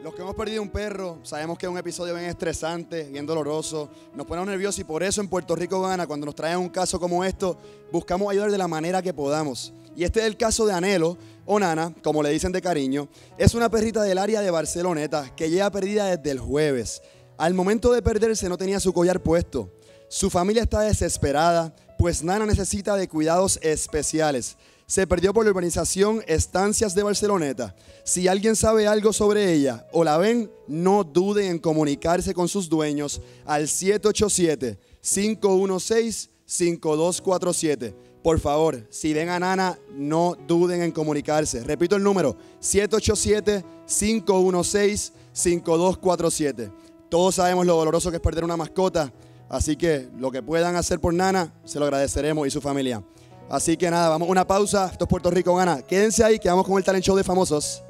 Los que hemos perdido un perro, sabemos que es un episodio bien estresante, bien doloroso, nos ponemos nerviosos y por eso en Puerto Rico Gana, cuando nos traen un caso como esto, buscamos ayudar de la manera que podamos. Y este es el caso de Anhelo, o Nana, como le dicen de cariño. Es una perrita del área de Barceloneta que lleva perdida desde el jueves. Al momento de perderse no tenía su collar puesto. Su familia está desesperada, pues Nana necesita de cuidados especiales. Se perdió por la urbanización Estancias de Barceloneta. Si alguien sabe algo sobre ella o la ven, no duden en comunicarse con sus dueños al 787-516-5247. Por favor, si ven a Nana, no duden en comunicarse. Repito el número, 787-516-5247. Todos sabemos lo doloroso que es perder una mascota, así que lo que puedan hacer por Nana, se lo agradeceremos y su familia. Así que nada, vamos a una pausa. Esto es Puerto Rico Gana. Quédense ahí, que vamos con el talent show de famosos.